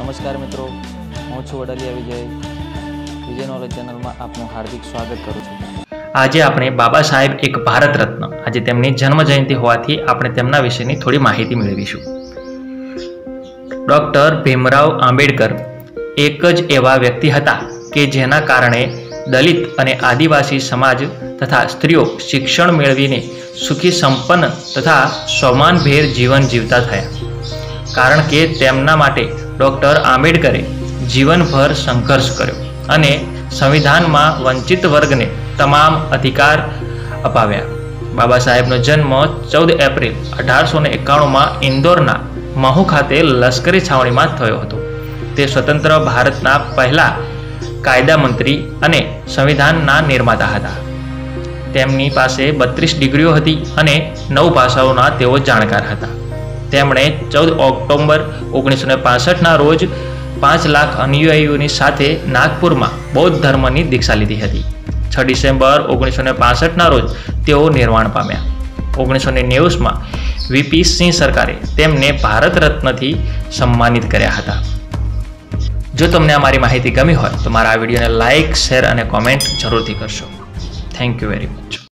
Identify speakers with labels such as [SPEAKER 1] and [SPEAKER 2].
[SPEAKER 1] नमस्कार मित्रों, हूँ छुं वडालिया विजय नॉलेज चैनल में आपનું हार्दिक स्वागत करूँ છું।
[SPEAKER 2] આજે આપણે બાબા સાહેબ એક ભારત રત્ન આજે તેમની જન્મ જયંતિ હોવાથી આપણે તેમના વિશેની થોડી માહિતી મેળવીશું। ડોક્ટર ભીમરાવ આંબેડકર એક જ એવા વ્યક્તિ હતા કે જેના કારણે દલિત અને આદિવાસી સમાજ તથા સ્ત્રીઓ શિક્ષણ મેળવીને સુખી સંપન્ન તથા સ્વમાનભેર જીવન જીવતા થયા। કારણ કે તેમના માટે ડોક્ટર આંબેડકરે જીવનભર સંઘર્ષ કર્યો અને સંविधाનમાં વંચિત વર્ગને તમામ અધિકાર અપાવ્યા। બાબા સાહેબનો જન્મ 14 એપ્રિલ 1891 ઇન્દોરના महू खाते लश्करी छावणी में थयो हतो। ते स्वतंत्र भारतना पहला कायदा मंत्री अने संविधानना निर्माता हता। तेमनी पासे 32 डिग्रीओ हती अने 9 भाषाओना तेओ जाणकार हता। तेमणे 14 ऑक्टोबर 1965 ना रोज 5 लाख अनुयायीओनी साथे नागपुर में बौद्ध धर्मनी दीक्षा लीधी हती। 6 डिसेम्बर 1965 ना रोज तेओ निर्वाण पाम्या। 1990 में वीपी सिंह सरकारे तेमने भारत रत्न थी सम्मानित कर्या हता। जो तमने अमारी माहिती गमी होय तो मारा आ विडियोने लाइक, शेर और कॉमेंट जरूर थी करशो। Thank you very much.